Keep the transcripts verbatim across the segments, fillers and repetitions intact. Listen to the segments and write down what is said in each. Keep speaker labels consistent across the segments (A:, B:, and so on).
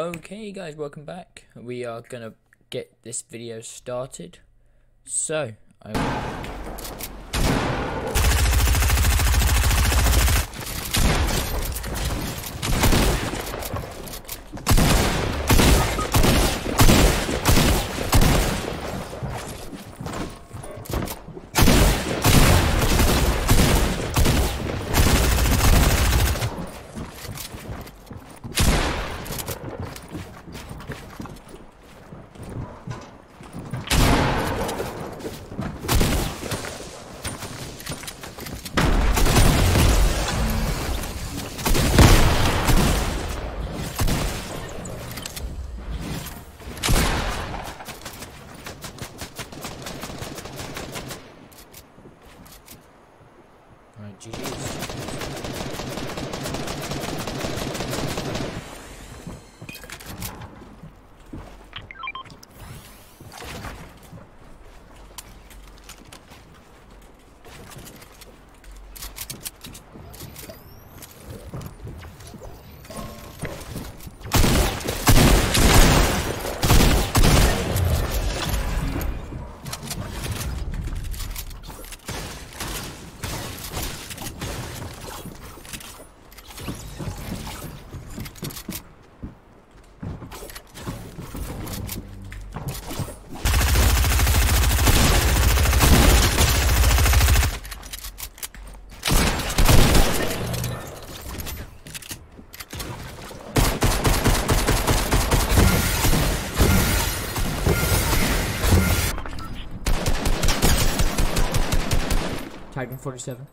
A: Okay guys, welcome back. We are gonna get this video started. So, I Alright, G G's. Titan forty-seven.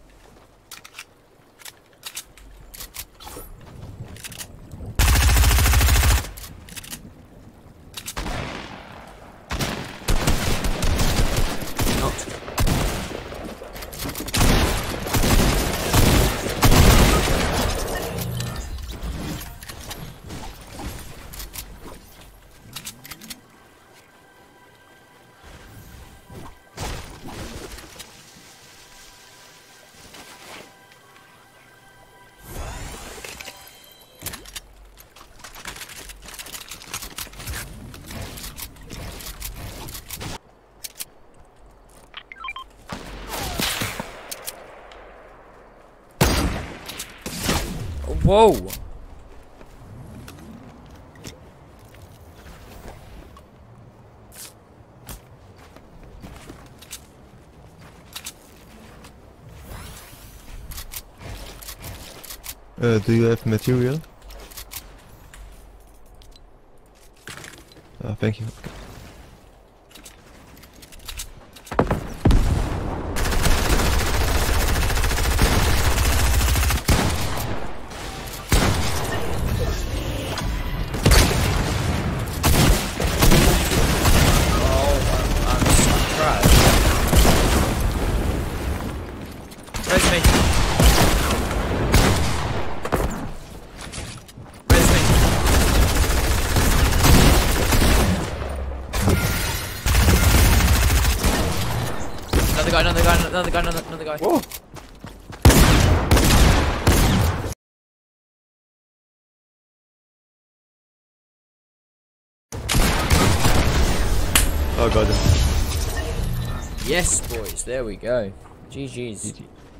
A: Whoa!
B: Uh, do you have material? Uh, thank you. Okay.
A: Res me. Res me. Another guy, another guy, another guy, another, another guy.
B: Whoa! Oh god.
A: Yes, boys, there we go. G G's.
B: G G.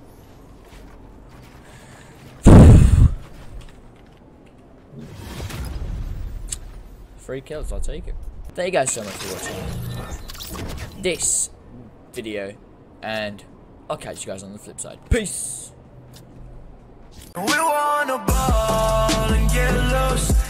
A: Three kills, I'll take it. Thank you guys so much for watching this video, and I'll catch you guys on the flip side. Peace!
C: We wanna ball and get lost.